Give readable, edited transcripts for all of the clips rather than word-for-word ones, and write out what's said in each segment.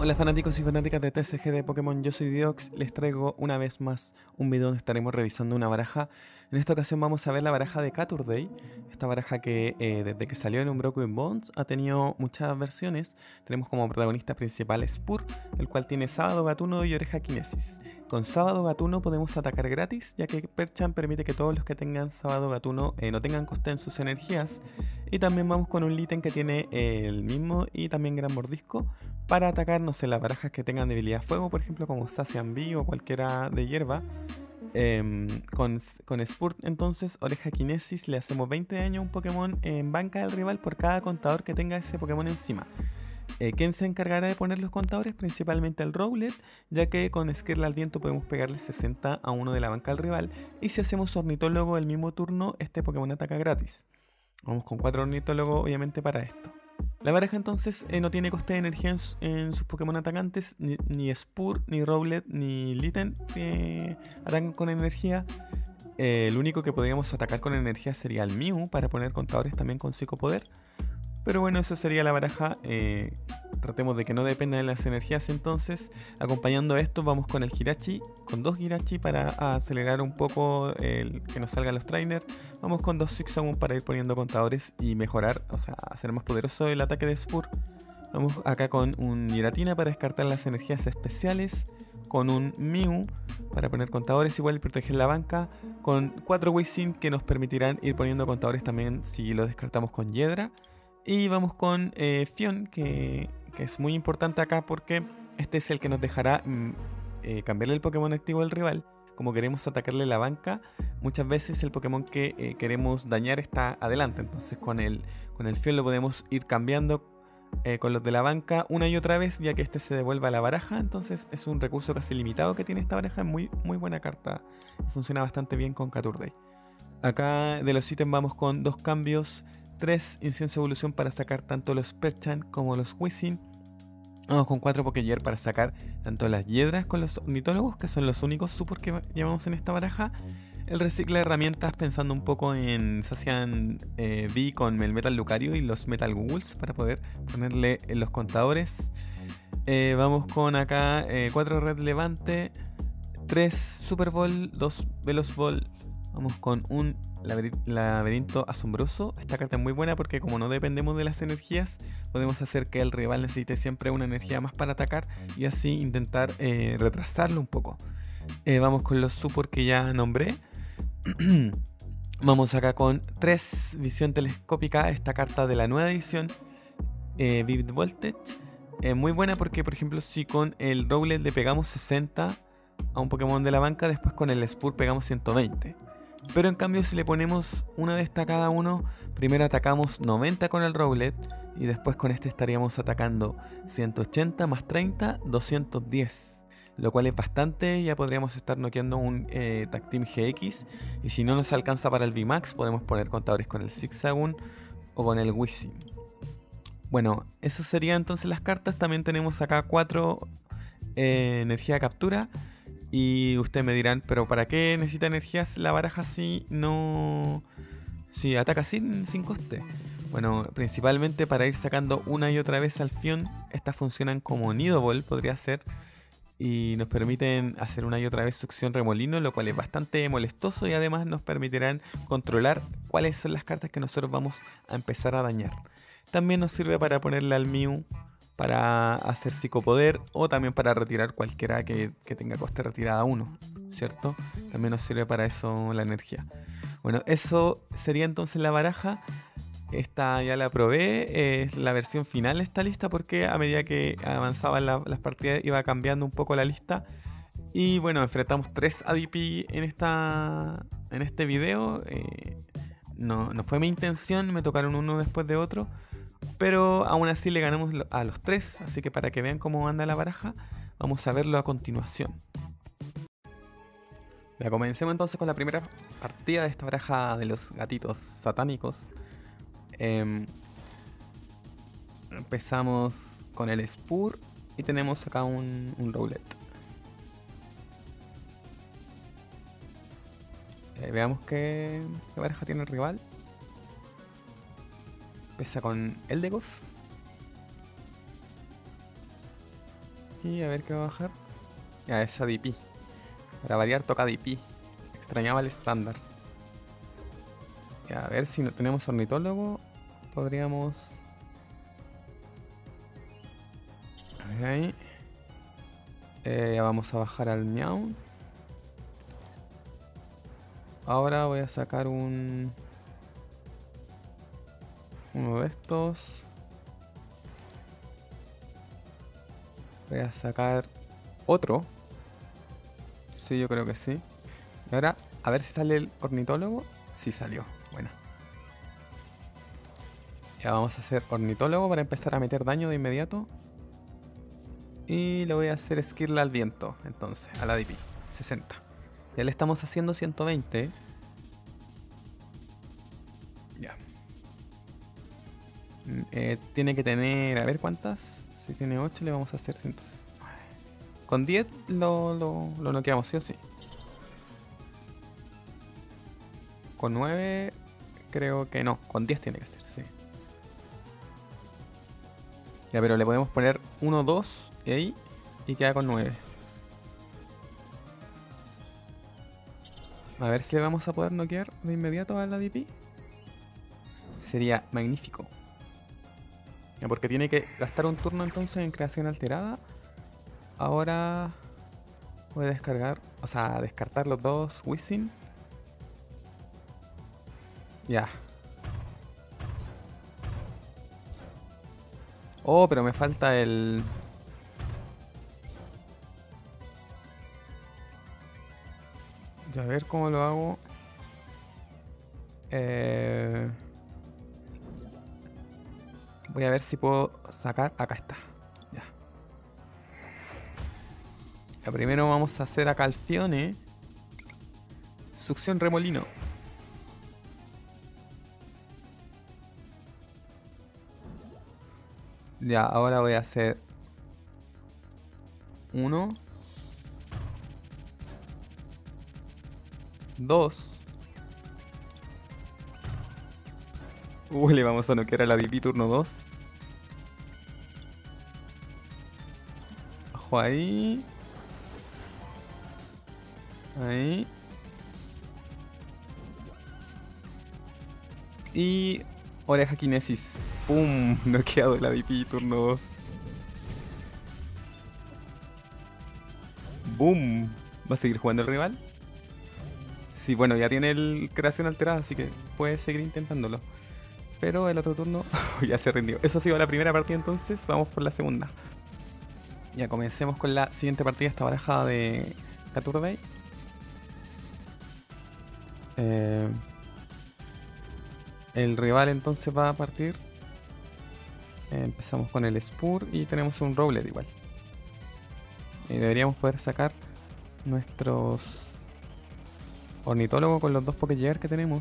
Hola fanáticos y fanáticas de TCG de Pokémon, yo soy Diox, les traigo una vez más un video donde estaremos revisando una baraja. En esta ocasión vamos a ver la baraja de Caturday, esta baraja que desde que salió en Unbroken Bonds ha tenido muchas versiones. Tenemos como protagonista principal Spur, el cual tiene Sábado Gatuno y Oreja Kinesis. Con Sábado Gatuno podemos atacar gratis, ya que Perchan permite que todos los que tengan Sábado Gatuno no tengan coste en sus energías. Y también vamos con un ítem que tiene el mismo y también Gran Mordisco para atacar, no sé, las barajas que tengan debilidad a fuego, por ejemplo, como Sacian Bee o cualquiera de hierba. Con Spurt, entonces, Oreja Kinesis, le hacemos 20 de daño a un Pokémon en banca del rival por cada contador que tenga ese Pokémon encima. ¿Quién se encargará de poner los contadores? Principalmente el Rowlet, ya que con Skirla al viento podemos pegarle 60 a uno de la banca del rival. Y si hacemos Ornitólogo el mismo turno, este Pokémon ataca gratis. Vamos con 4 Ornitólogos, obviamente, para esto. La baraja entonces no tiene coste de energía en sus Pokémon atacantes, ni Spur, ni Rowlet, ni Litten atacan con energía. El único que podríamos atacar con energía sería el Mew para poner contadores también con psicopoder. Pero bueno, eso sería la baraja. Tratemos de que no dependa de las energías entonces. Acompañando a esto vamos con el Hirachi, con 2 Hirachi para acelerar un poco que nos salgan los trainers. Vamos con 2 Zigzagoon para ir poniendo contadores y mejorar, o sea, hacer más poderoso el ataque de Spur. Vamos acá con un Giratina para descartar las energías especiales. Con un Mew para poner contadores igual y proteger la banca. Con 4 Wizzing que nos permitirán ir poniendo contadores también si lo descartamos con Hiedra. Y vamos con Fion, que es muy importante acá porque este es el que nos dejará cambiarle el Pokémon activo al rival. Como queremos atacarle la banca, muchas veces el Pokémon que queremos dañar está adelante. Entonces con el Fion lo podemos ir cambiando con los de la banca una y otra vez, ya que este se devuelva a la baraja. Entonces es un recurso casi limitado que tiene esta baraja. Es muy buena carta. Funciona bastante bien con Caturday. Acá de los ítems vamos con 2 cambios. 3 Incienso Evolución para sacar tanto los Perchan como los Wizzing. Vamos con 4 Pokégear para sacar tanto las Hiedras con los Ornitólogos, que son los únicos support que llevamos en esta baraja. El recicla herramientas pensando un poco en Sacian Bee con el Metal Lucario y los Metal Ghouls para poder ponerle en los contadores. Vamos con acá 4 Red Levante, 3 Super Ball, 2 Veloz Ball. Vamos con un Laberinto Asombroso. Esta carta es muy buena porque como no dependemos de las energías, podemos hacer que el rival necesite siempre una energía más para atacar y así intentar retrasarlo un poco. Vamos con los support que ya nombré. Vamos acá con 3 Visión Telescópica, esta carta de la nueva edición, Vivid Voltage. Muy buena porque, por ejemplo, si con el Rowlet le pegamos 60 a un Pokémon de la banca, después con el Spur pegamos 120. Pero en cambio si le ponemos una de esta a cada uno, primero atacamos 90 con el Rowlet y después con este estaríamos atacando 180 más 30, 210. Lo cual es bastante, ya podríamos estar noqueando un Tag Team GX. Y si no nos alcanza para el VMAX, podemos poner contadores con el Zigzagoon o con el Wizzing. Bueno, esas serían entonces las cartas. También tenemos acá 4 energía captura. Y ustedes me dirán, pero ¿para qué necesita energías la baraja si no... si ataca sin coste? Bueno, principalmente para ir sacando una y otra vez al Fion. Estas funcionan como Nido Ball, podría ser. Y nos permiten hacer una y otra vez succión remolino, lo cual es bastante molestoso. Y además nos permitirán controlar cuáles son las cartas que nosotros vamos a empezar a dañar. También nos sirve para ponerle al Mew para hacer psicopoder o también para retirar cualquiera que tenga coste retirada 1, ¿cierto? También nos sirve para eso la energía. Bueno, eso sería entonces la baraja. Esta ya la probé, es la versión final de esta lista porque a medida que avanzaban las partidas iba cambiando un poco la lista. Y bueno, enfrentamos 3 ADP en este video. No fue mi intención, me tocaron uno después de otro. Pero aún así le ganamos a los 3, así que para que vean cómo anda la baraja, vamos a verlo a continuación. Ya comencemos entonces con la primera partida de esta baraja de los gatitos satánicos. Empezamos con el Spur y tenemos acá un Rowlet. Veamos qué baraja tiene el rival. Empieza con Eldegoss. Y a ver qué va a bajar. Ya, esa DP. Para variar toca DP. Extrañaba el estándar. Ya, a ver si no tenemos ornitólogo. Podríamos... A ver ahí. Ya vamos a bajar al Meow. Ahora voy a sacar uno de estos. Voy a sacar otro. Sí, yo creo que sí. Y ahora, a ver si sale el ornitólogo. Sí salió. Bueno. Ya vamos a hacer ornitólogo para empezar a meter daño de inmediato. Y le voy a hacer esquirla al viento. Entonces, a la DP. 60. Ya le estamos haciendo 120. Ya. Tiene que tener... A ver cuántas. Si tiene 8 le vamos a hacer 160. Con 10 lo noqueamos, sí o sí. Con 9 creo que no. Con 10 tiene que ser, sí. Ya, pero le podemos poner 1, 2 y ahí. Y queda con 9. A ver si le vamos a poder noquear de inmediato a la DP. Sería magnífico. Ya, porque tiene que gastar un turno entonces en creación alterada. Ahora voy a descargar, o sea, descartar los dos Wizzing. Ya. Oh, pero me falta el... Ya, a ver cómo lo hago. Voy a ver si puedo sacar... Acá está. Ya. Ya, primero vamos a hacer acá Alfione. Succión remolino. Ya, ahora voy a hacer... 1 2. Le vamos a noquear a la DP turno 2. Ojo ahí. Ahí. Y... Oreja Kinesis. ¡Pum! Noqueado la DP turno 2. ¡Boom! ¿Va a seguir jugando el rival? Sí, bueno, ya tiene el creación alterada, así que puede seguir intentándolo. Pero el otro turno ya se rindió. Eso ha sido la primera partida, entonces vamos por la segunda. Ya comencemos con la siguiente partida, esta baraja de Caturday. El rival entonces va a partir. Empezamos con el Spur y tenemos un Rowlet igual. Y deberíamos poder sacar nuestros ornitólogos con los dos Pokégear que tenemos.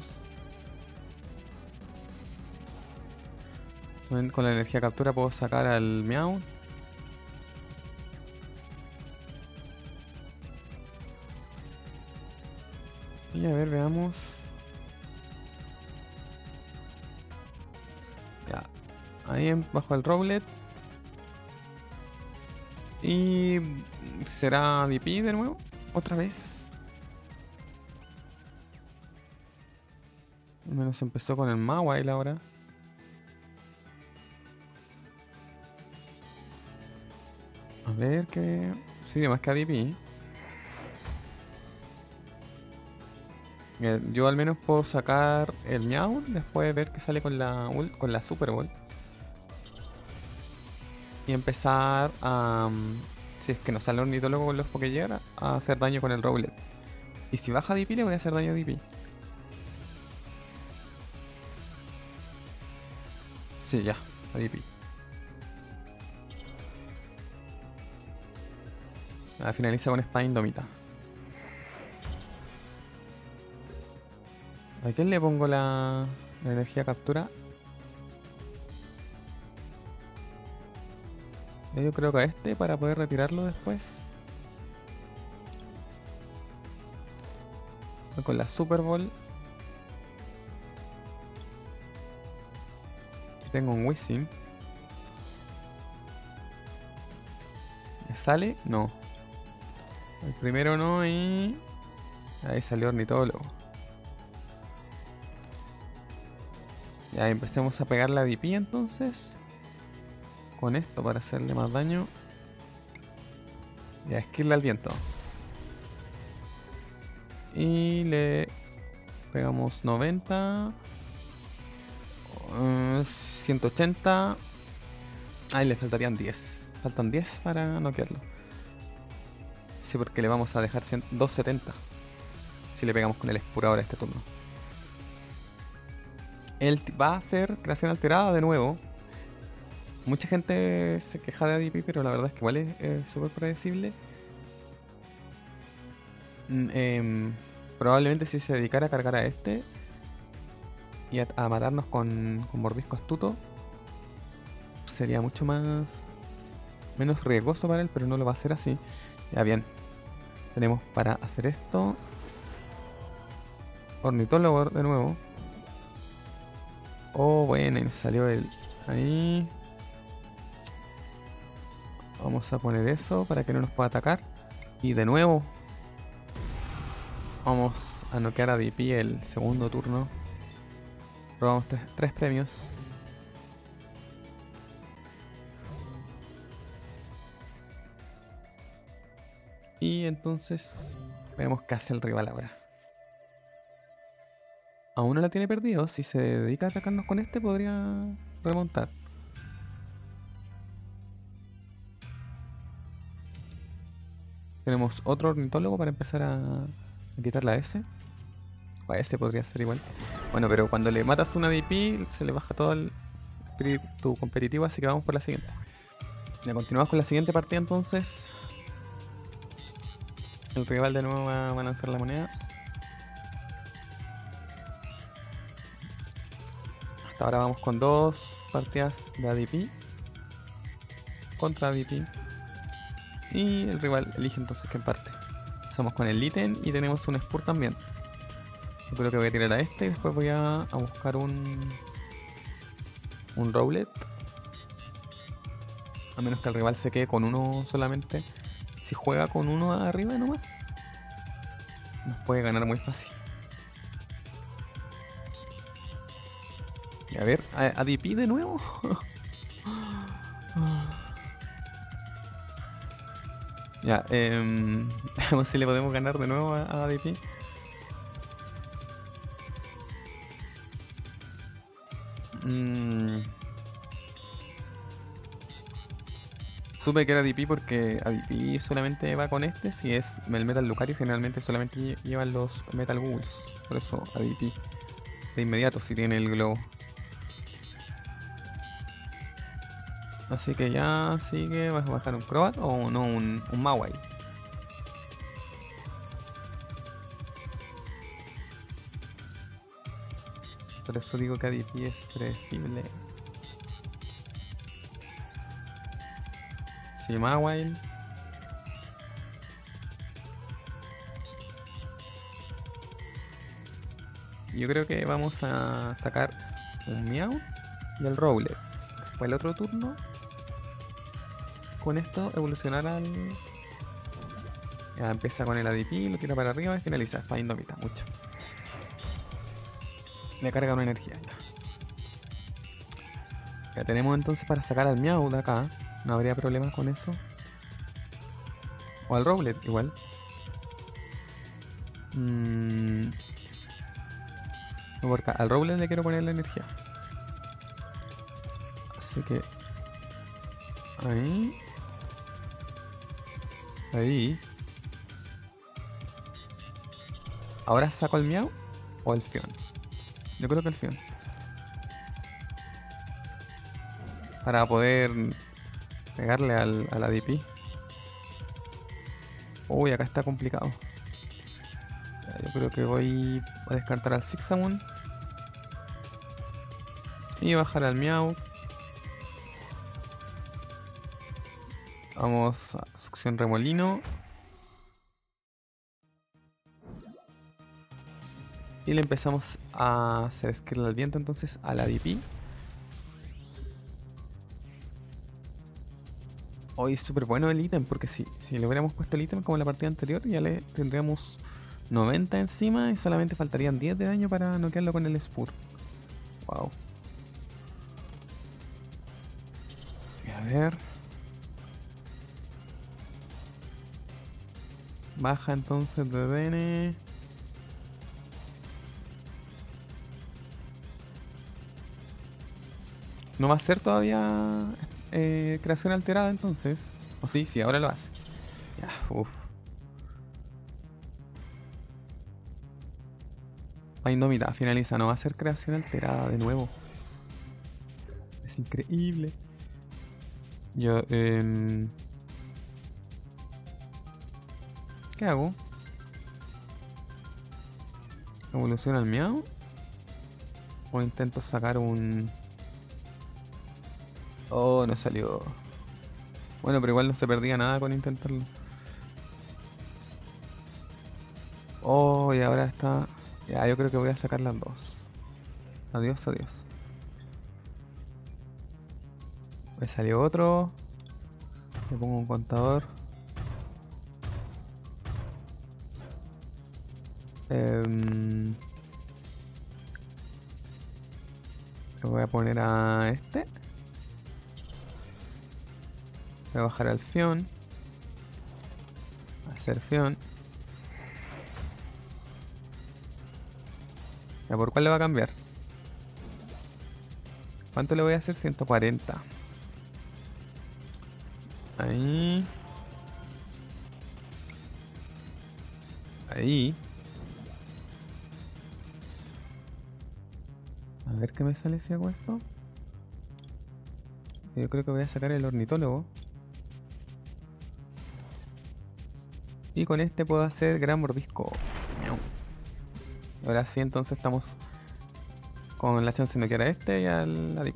Con la energía captura puedo sacar al Meow. Y a ver, veamos. Ya. Ahí bajo el Rowlet. Y será DP de nuevo. Otra vez. Al menos empezó con el Mawile ahora. A ver qué... Sí, más que a DP. Yo al menos puedo sacar el Meow. Después ver qué sale con la Super Ball. Y empezar a... si es que no sale ornitólogo con los Pokégear, a hacer daño con el Rowlet. Y si baja DP le voy a hacer daño a DP. Sí, ya, a DP. Finaliza con Espada Indómita. ¿A quién le pongo la energía captura? Yo creo que a este para poder retirarlo después. Con la Super Ball. Tengo un Wizzing. sale, no. El primero no y... ahí salió ornitólogo. Ya empecemos a pegar la DP entonces. Con esto para hacerle más daño. Ya, esquirle al viento. Y le pegamos 90. 180. Ahí le faltarían 10. Faltan 10 para noquearlo. Sí, porque le vamos a dejar 270. Si le pegamos con el expurador a este turno. Él va a hacer creación alterada de nuevo. Mucha gente se queja de ADP, pero la verdad es que igual es súper predecible. Probablemente si se dedicara a cargar a este y a matarnos con mordisco astuto, sería mucho menos riesgoso para él, pero no lo va a hacer así. Ya bien, tenemos para hacer esto ornitólogo de nuevo. Oh, bueno, y nos salió el ahí. Vamos a poner eso para que no nos pueda atacar. Y de nuevo vamos a noquear a DP el segundo turno. Robamos 3 premios. Y entonces vemos qué hace el rival ahora. Aún no la tiene perdido. Si se dedica a atacarnos con este podría remontar. Tenemos otro ornitólogo para empezar a quitar la S. O a S podría ser igual. Bueno, pero cuando le matas una DP se le baja todo el espíritu competitivo, así que vamos por la siguiente. Ya continuamos con la siguiente partida entonces. El rival de nuevo va a lanzar la moneda. Hasta ahora vamos con 2 partidas de ADP contra ADP. Y el rival elige entonces quién parte. Empezamos con el ítem y tenemos un Spur también. Yo creo que voy a tirar a este y después voy a buscar un Rowlet. A menos que el rival se quede con uno solamente. Si juega con uno arriba nomás, nos puede ganar muy fácil. Y a ver, ADP de nuevo. Ya, veamos si le podemos ganar de nuevo a ADP. Supe que era ADP porque ADP solamente va con este. Si es el Metal Lucario, generalmente solamente llevan los Metal Ghouls. Por eso ADP de inmediato si tiene el globo. Así que ya sigue, vas a bajar un Crobat o no, un Mawile. Por eso digo que ADP es predecible. Sí, Mawile. Yo creo que vamos a sacar un Meow y el Rowlet. Después el otro turno, con esto evolucionar al... Ya empieza con el ADP, lo tira para arriba y finaliza. Está Indomita, mucho. Le carga una energía ya. Ya tenemos entonces para sacar al Meow de acá. No habría problemas con eso. O al Rowlet igual. No, porque al Rowlet le quiero poner la energía. Así que... Ahí. Ahí. Ahora saco el Meow o el Fion. Yo creo que el Fion. Para poder pegarle al ADP. Uy, acá está complicado. Yo creo que voy a descartar al Zigzagoon y bajar al Meow. Vamos a succión remolino. Y le empezamos a hacer skill al viento entonces al ADP. Hoy es súper bueno el ítem, porque si le hubiéramos puesto el ítem como en la partida anterior, ya le tendríamos 90 encima y solamente faltarían 10 de daño para noquearlo con el Spur. Wow. A ver. Baja entonces de DN. No va a ser todavía creación alterada entonces. O sí, sí, ahora lo hace. Ya, uff. Indomita, finaliza, no va a ser creación alterada de nuevo. Es increíble. Yo, ¿qué hago? ¿Evoluciona el miau? ¿O intento sacar un...? Oh, no salió. Bueno, pero igual no se perdía nada con intentarlo. Oh, y ahora está... Ya, yo creo que voy a sacar las dos. Adiós, adiós. Me salió otro. Le pongo un contador. Le voy a poner a este. Voy a bajar al Fion. Hacer Fion. ¿Ya por cuál le va a cambiar? ¿Cuánto le voy a hacer? 140. Ahí. Ahí. A ver qué me sale si hago esto. Yo creo que voy a sacar el ornitólogo. Y con este puedo hacer gran mordisco. Miau. Ahora sí, entonces estamos con la chance de noquear a este y al ADP.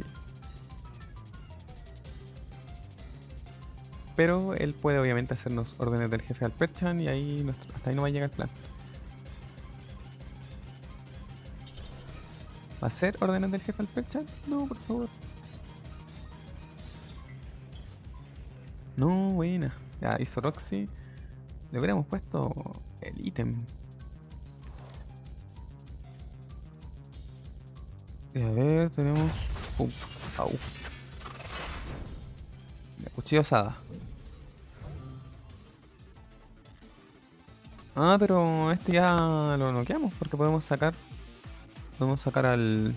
Pero él puede obviamente hacernos órdenes del jefe al Perchan y ahí hasta ahí no va a llegar el plan. ¿Va a ser órdenes del jefe al Perchan? No, por favor. No, buena. Ya hizo Roxy. Le hubiéramos puesto el ítem. Y a ver, tenemos... Pum. Au. La cuchilla osada. Ah, pero este ya lo noqueamos porque podemos sacar... Podemos sacar al...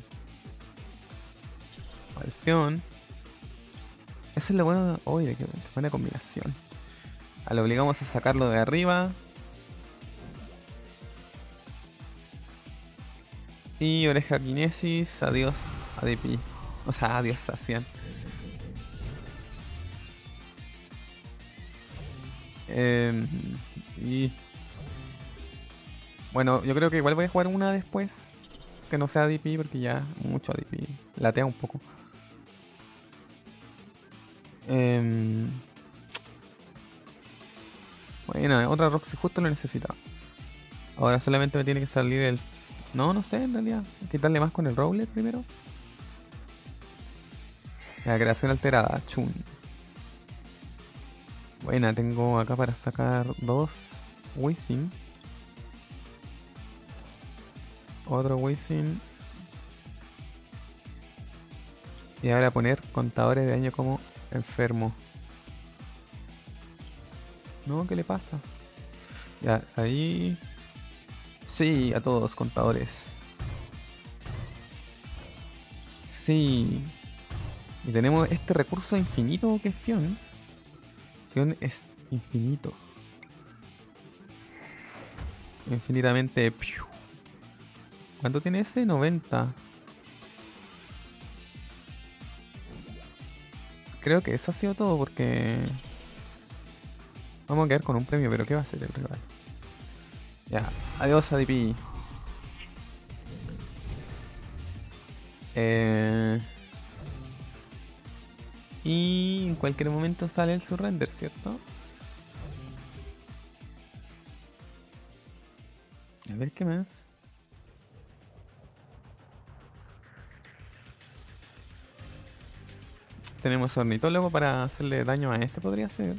Al Fion. Eso es lo bueno... Oye, qué buena combinación. Lo obligamos a sacarlo de arriba. Y oreja kinesis, adiós ADP. O sea, adiós Sacian. Y bueno, yo creo que igual voy a jugar una después. Que no sea ADP porque ya mucho ADP. Latea un poco. Bueno, otra Roxy justo lo necesitaba. Ahora solamente me tiene que salir el... No, no sé en realidad. Quitarle más con el Rowlet primero. La creación alterada, chun. Buena, tengo acá para sacar dos Wizzing. Otro Wizzing. Y ahora poner contadores de daño como enfermo. No, ¿qué le pasa? Ya, ahí... Sí, a todos contadores. Sí. Y tenemos este recurso infinito que es Fion. Fion es infinito. Infinitamente... ¡piu! ¿Cuánto tiene ese? 90. Creo que eso ha sido todo porque... Vamos a quedar con un premio, pero ¿qué va a ser el rival? Ya, adiós ADP. Y en cualquier momento sale el surrender, ¿cierto? A ver qué más. Tenemos ornitólogo para hacerle daño a este, podría ser.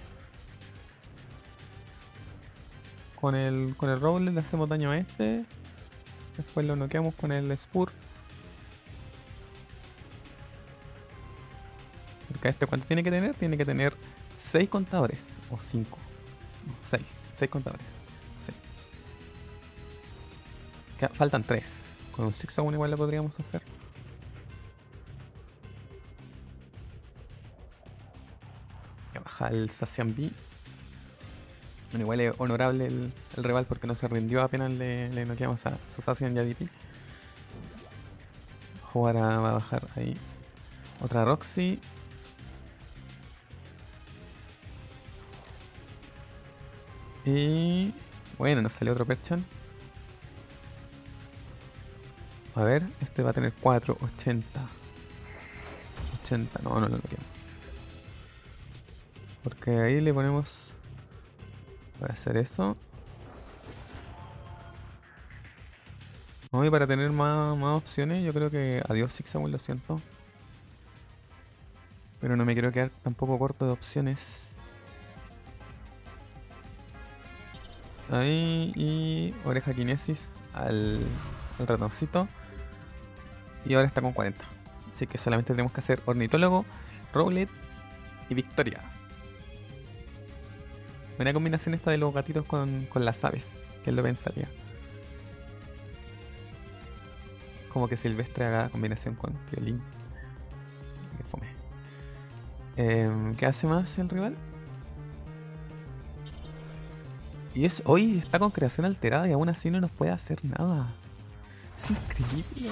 Con el Rowlet le hacemos daño a este. Después lo noqueamos con el Spur. Porque a este, ¿cuánto tiene que tener? Tiene que tener 6 contadores. O 5. No, 6. 6 contadores. Sí. Faltan 3. Con un Zigzagoon igual lo podríamos hacer. Ya baja el Zacian B. Bueno, igual es honorable el rival porque no se rindió apenas le noqueamos a su Zacian y a DP. Jugará, va a bajar ahí otra Roxy. Y bueno, nos salió otro Perchan. A ver, este va a tener 4, 80. 80, no lo noqueamos. Porque ahí le ponemos... Voy a hacer eso. No, y para tener más opciones, yo creo que... Adiós Zigzagoon, lo siento. Pero no me quiero quedar tampoco corto de opciones. Ahí, y oreja kinesis al ratoncito. Y ahora está con 40. Así que solamente tenemos que hacer ornitólogo, Rowlet y victoria. Buena combinación esta de los gatitos con las aves, que es lo pensaría. Como que Silvestre haga combinación con Violín. Que fome. ¿Qué hace más el rival? Y es hoy está con creación alterada y aún así no nos puede hacer nada. Es increíble.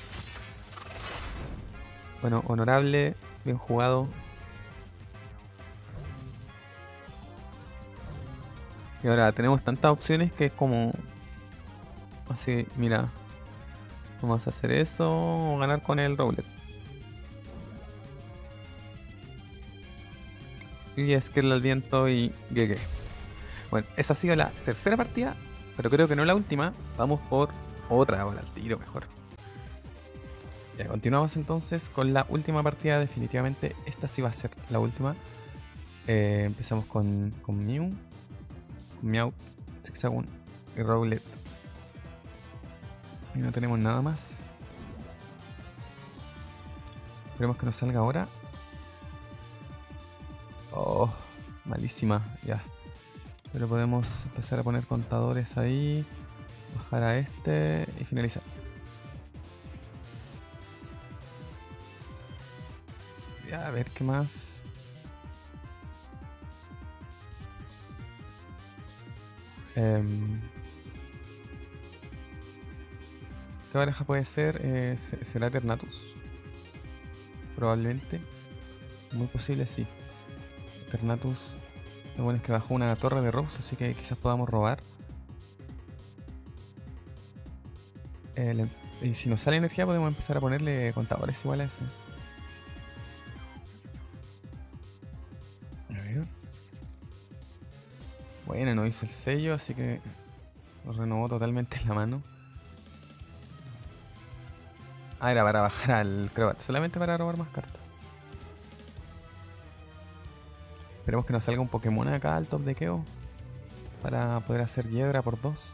Bueno, honorable, bien jugado. Y ahora tenemos tantas opciones que es como... Así, mira. Vamos a hacer eso o ganar con el Rowlet. Y esquirle al viento y GG. Bueno, esa ha sido la tercera partida, pero creo que no la última. Vamos por otra ahora, al tiro mejor. Ya, continuamos entonces con la última partida. Definitivamente esta sí va a ser la última. Empezamos con Mew, Meowth, Zigzagoon y Rowlet. Y no tenemos nada más. Esperemos que nos salga ahora. Oh, malísima, ya. Pero podemos empezar a poner contadores ahí. Bajar a este y finalizar. Ya, a ver qué más. ¿Qué pareja puede ser? ¿Será Eternatus? Probablemente. Muy posible, sí. Eternatus. Lo bueno es que bajó una torre de Rose, así que quizás podamos robar. Y si nos sale energía podemos empezar a ponerle contadores igual a ese. A ver. Bueno, no hizo el sello, así que lo renovó totalmente en la mano. Ah, era para bajar al Crobat, solamente para robar más cartas. Esperemos que nos salga un Pokémon acá al top de Keo para poder hacer Hiedra por 2.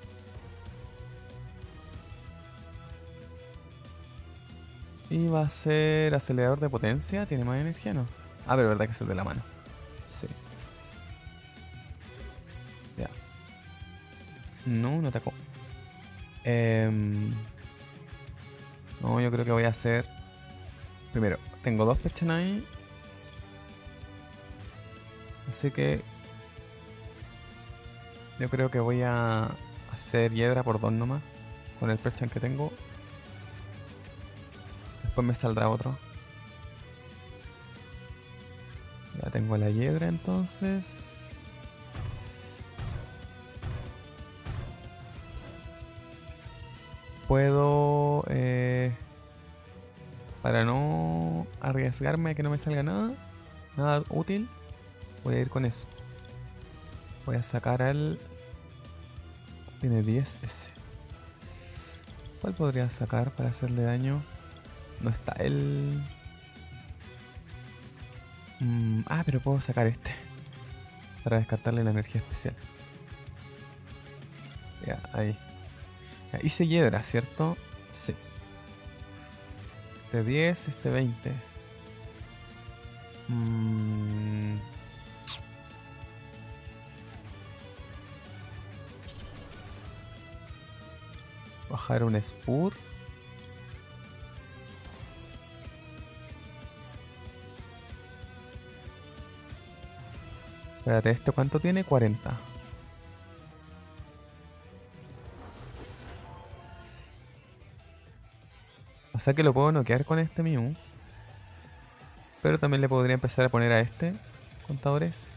Y va a ser acelerador de potencia. ¿Tiene más energía? No. Ah, pero verdad que es el de la mano. Sí. Ya. No atacó. No, yo creo que voy a hacer... Primero, tengo 2 Perchan ahí. Así que... Yo creo que voy a hacer Hiedra por 2 nomás. Con el Perchan que tengo. Después me saldrá otro. Ya tengo la Hiedra entonces. Puedo... para no arriesgarme a que no me salga nada útil, voy a ir con eso. Voy a sacar al... Tiene 10 ese. ¿Cuál podría sacar para hacerle daño? No está el Pero puedo sacar este para descartarle la energía especial. Ya, ahí. Ya, hice hiedra, ¿cierto? Sí. Este 10, este 20. Bajar un Spur. Espérate, ¿este cuánto tiene? 40. O sea que lo puedo noquear con este Mew. Pero también le podría empezar a poner a este contadores.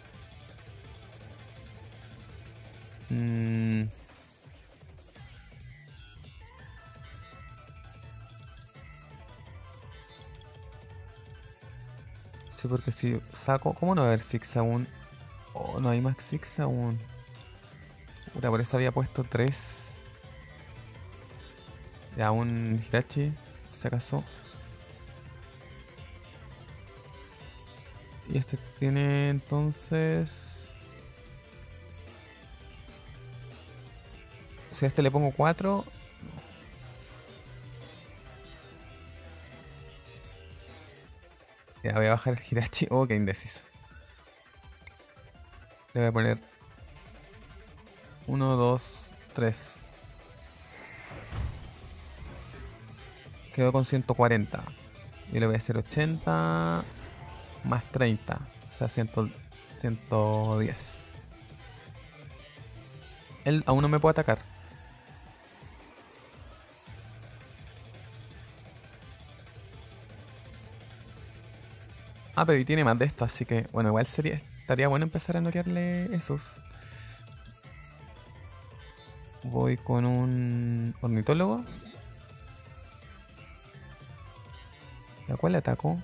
Sí, porque si saco... ¿Cómo no va a haber Six aún? Oh, no hay más Six aún. Puta, por eso había puesto 3. Ya, un Hirachi, si acaso. Y este tiene entonces... Si a este le pongo 4... Ya, voy a bajar el Hirachi. Oh, qué indeciso. Le voy a poner 1, 2, 3. Quedó con 140. Y le voy a hacer 80 más 30. O sea, 110. Él aún no me puede atacar. Pero y tiene más de esto, así que bueno, igual estaría bueno empezar a noquearle esos. Voy con un ornitólogo. ¿A cuál le ataco?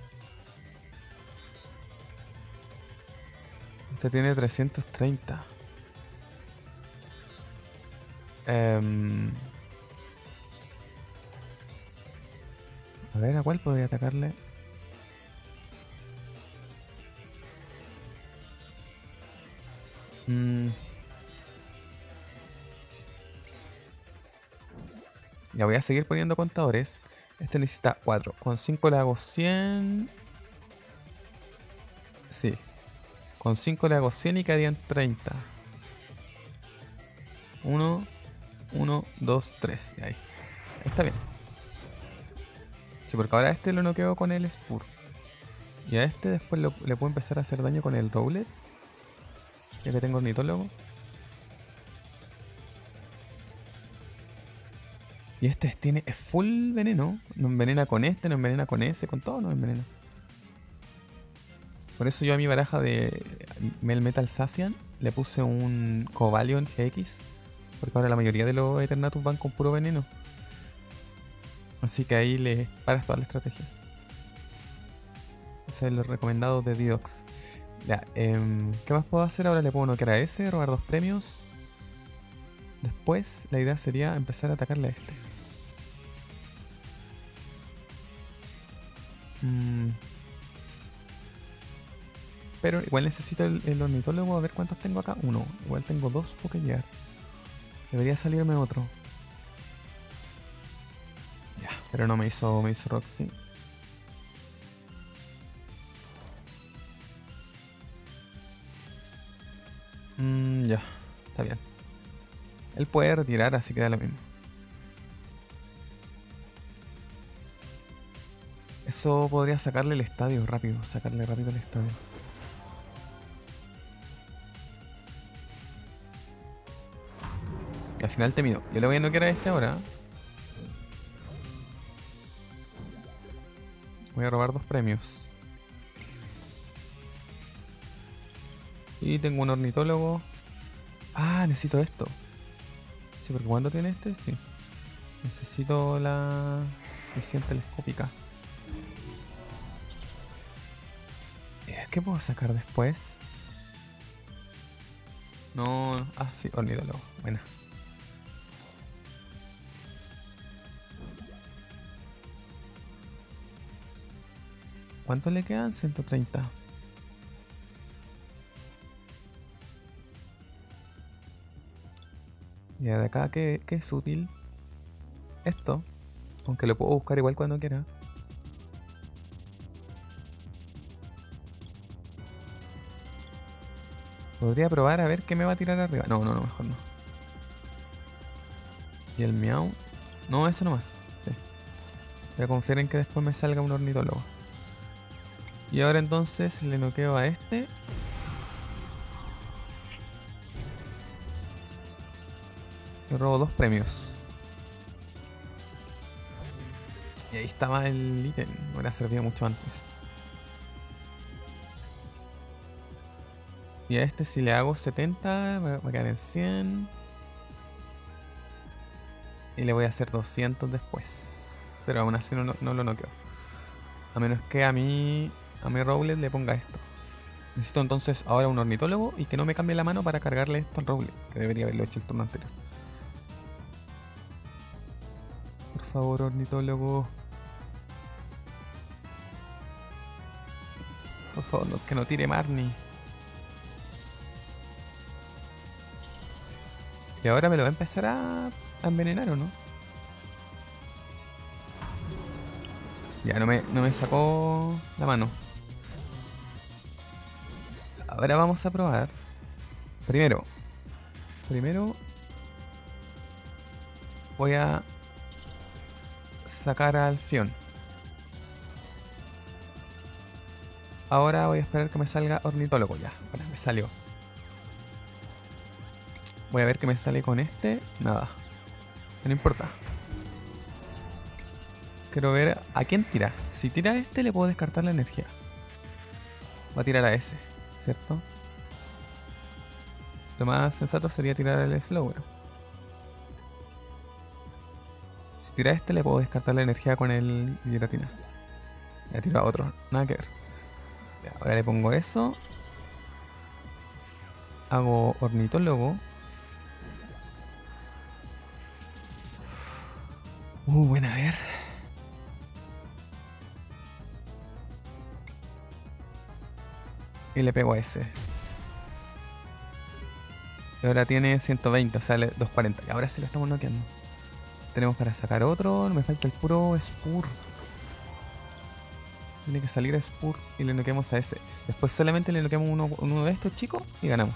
Este tiene 330. A ver, ¿a cuál podría atacarle? Ya voy a seguir poniendo contadores. Este necesita 4. Con 5 le hago 100. Sí. Con 5 le hago 100 y quedarían 30. 1, 1, 2, 3. Y ahí. Está bien. Sí, porque ahora a este lo noqueo con el Spur. Y a este después le puedo empezar a hacer daño con el Rowlet. Ya que tengo ornitólogo. Y este es full veneno. No envenena con este, no envenena con ese, con todo no envenena. Por eso yo a mi baraja de Melmetal Sacian le puse un Cobalion GX. Porque ahora la mayoría de los Eternatus van con puro veneno. Así que ahí le paras toda la estrategia. Ese es lo recomendado de Didox. Ya, ¿qué más puedo hacer? Ahora le puedo noquear a ese, robar 2 premios. Después la idea sería empezar a atacarle a este. Pero igual necesito el ornitólogo. A ver cuántos tengo acá. 1. Igual tengo 2 Pokégear. Debería salirme otro. Ya, pero no me hizo Roxy. Ya, está bien. Él puede retirar, así que da lo mismo. Eso podría sacarle el estadio rápido. Sacarle rápido el estadio. Y al final te mido. Yo le voy a noquear a este ahora. Voy a robar 2 premios. Y tengo un ornitólogo. Necesito esto. Sí, porque ¿cuándo tiene este? Sí. Necesito la visión telescópica. ¿Qué puedo sacar después? No. Sí, ornitólogo. Buena. ¿Cuánto le quedan? 130. Y de acá, ¿qué es útil? Esto. Aunque lo puedo buscar igual cuando quiera. Podría probar a ver qué me va a tirar arriba. No, mejor no. Y el miau. No, eso nomás. Sí. Voy a confiar en que después me salga un ornitólogo. Y ahora entonces le noqueo a este. Y robo 2 premios. Y ahí estaba el ítem. Me hubiera servido mucho antes. Y a este si le hago 70, va a quedar en 100. Y le voy a hacer 200 después. Pero aún así no lo noqueo. A menos que a mi Rowlet le ponga esto. Necesito entonces ahora un ornitólogo y que no me cambie la mano para cargarle esto al Rowlet, que debería haberlo hecho el turno anterior. Por favor, ornitólogo. Por favor, que no tire Marnie. Y ahora me lo va a empezar a envenenar, ¿o no? Ya no me sacó la mano. Ahora vamos a probar. Primero voy a sacar al Fion. Ahora voy a esperar que me salga ornitólogo. Ya, ahora me salió. Voy a ver qué me sale con este. Nada. No importa. Quiero ver a quién tira. Si tira a este le puedo descartar la energía. Va a tirar a ese, ¿cierto? Lo más sensato sería tirar al Slower. Si tira a este le puedo descartar la energía con el Giratina. Ya tiro a otro. Nada que ver. Ya, ahora le pongo eso. Hago ornitólogo. Buena, a ver. Y le pego a ese. Y ahora tiene 120, o sea, 240. Y ahora sí lo estamos noqueando. Tenemos para sacar otro. Me falta el puro Spur. Tiene que salir Spur y le noqueamos a ese. Después solamente le noqueamos uno de estos chicos y ganamos.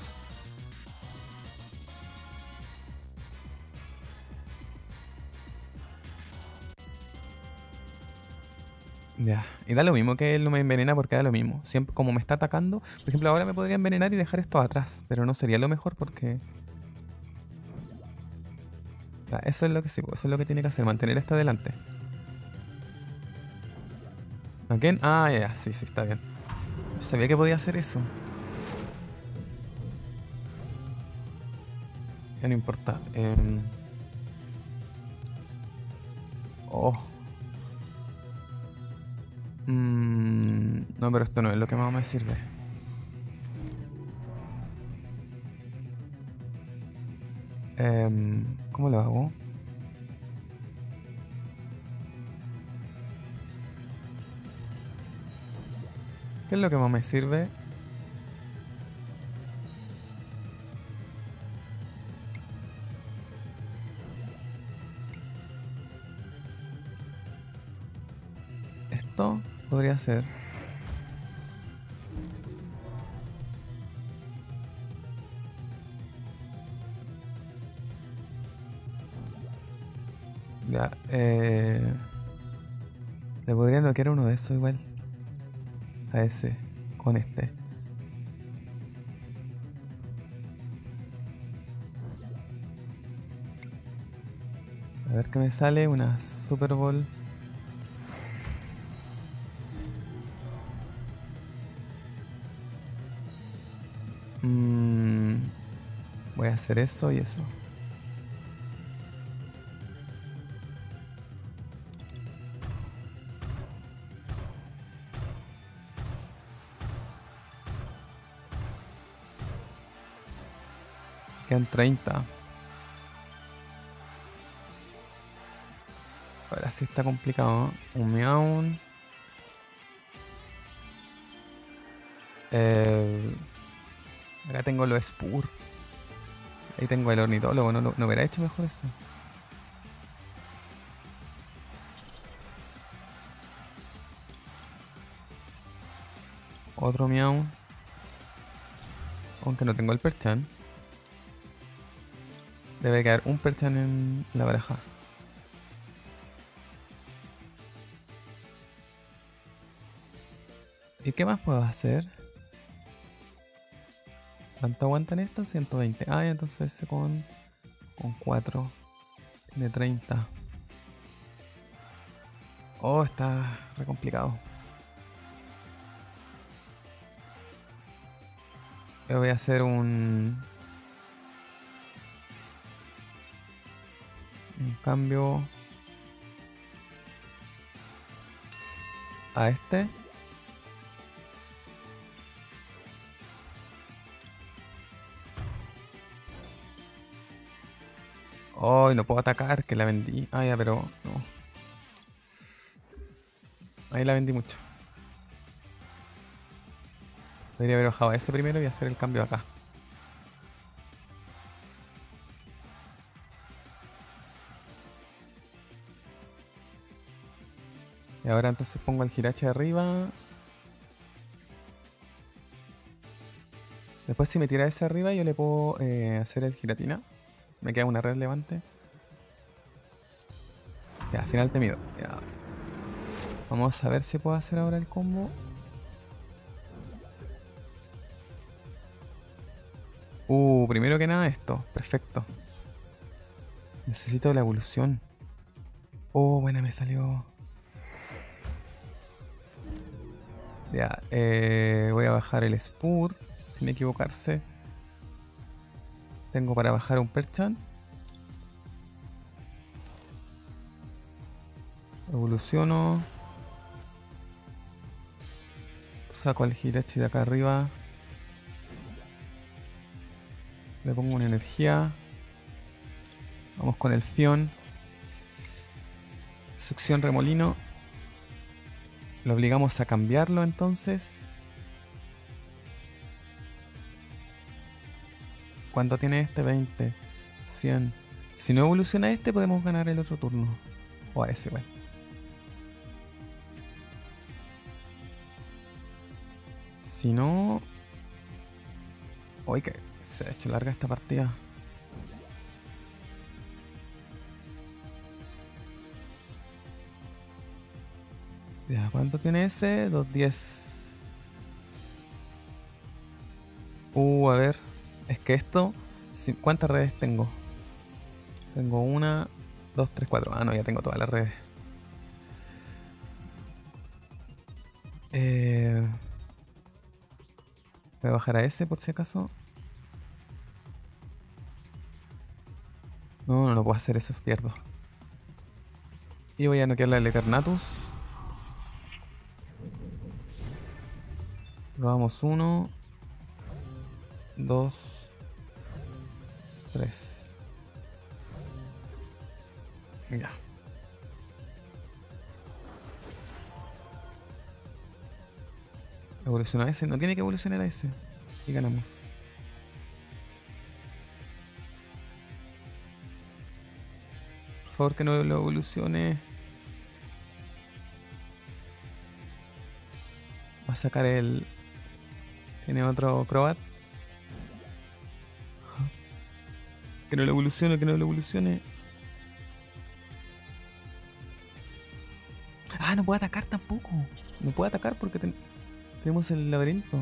Ya, y da lo mismo que él no me envenena porque da lo mismo. Siempre, como me está atacando, por ejemplo, ahora me podría envenenar y dejar esto atrás, pero no sería lo mejor porque... Ya, eso es lo que sí, eso es lo que tiene que hacer, mantener esto adelante. ¿A quién? Ah, ya, sí, está bien. No sabía que podía hacer eso. Ya no importa. Oh. No, pero esto no es lo que más me sirve. ¿Cómo lo hago? ¿Qué es lo que más me sirve? Esto podría ser. Ya, le podría noquear uno de esos igual. A ese, con este. A ver qué me sale, una Super Bowl. Voy a hacer eso y eso. Quedan 30. Ahora sí está complicado, ¿no? Un Meow. Acá tengo los Spur. Ahí tengo el ornitólogo, no hubiera hecho mejor eso. Otro miau. Aunque no tengo el perchan. Debe quedar un perchan en la baraja. ¿Y qué más puedo hacer? ¿Cuánto aguantan estos? 120. Ah, y entonces ese con 4. Tiene 30. Oh, está re complicado. Yo voy a hacer un cambio a este. Oh, no puedo atacar, que la vendí. Ah, ya, pero no. Ahí la vendí mucho. Debería haber bajado a ese primero y hacer el cambio acá. Y ahora entonces pongo el Hirachi arriba. Después si me tira ese arriba yo le puedo hacer el Giratina. Me queda una red levante. Ya, al final te mido. Ya. Vamos a ver si puedo hacer ahora el combo. Primero que nada esto. Perfecto. Necesito la evolución. Buena, me salió. Ya, voy a bajar el Spur, sin equivocarse. Tengo para bajar un Perchan. Evoluciono. Saco al Hirachi de acá arriba. Le pongo una energía. Vamos con el Fion. Succión remolino. Lo obligamos a cambiarlo entonces. ¿Cuánto tiene este? 20. 100. Si no evoluciona este podemos ganar el otro turno. O a ese igual. Si no... Uy, que se ha hecho larga esta partida. Ya, ¿cuánto tiene ese? 210. A ver. Es que esto... ¿Cuántas redes tengo? Tengo 1, 2, 3, 4. Ah, no, ya tengo todas las redes. Voy a bajar a ese por si acaso. No puedo hacer eso, pierdo. Y voy a noquearle al Eternatus. Robamos 1, 2, 3. Ya. Evoluciona a ese. No tiene que evolucionar a ese. Y ganamos. Por favor que no lo evolucione. Va a sacar el... Tiene otro Crobat. Que no lo evolucione, que no lo evolucione. Ah, no puedo atacar tampoco. No puedo atacar porque tenemos el laberinto.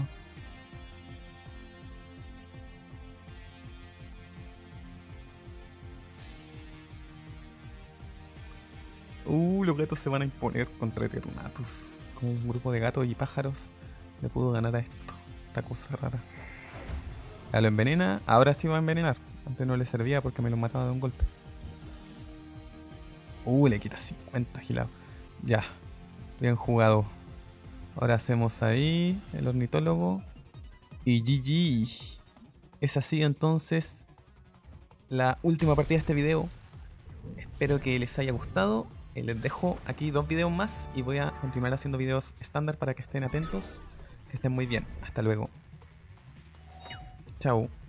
Los gatos se van a imponer contra Eternatus. Con un grupo de gatos y pájaros le pudo ganar a esto. Esta cosa rara. Ya lo envenena. Ahora sí va a envenenar. Antes no le servía porque me lo mataba de un golpe. Le quita 50 gilado. Ya. Bien jugado. Ahora hacemos ahí el ornitólogo. Y GG. Es así entonces la última partida de este video. Espero que les haya gustado. Les dejo aquí 2 videos más y voy a continuar haciendo videos estándar para que estén atentos. Que estén muy bien. Hasta luego. Chao.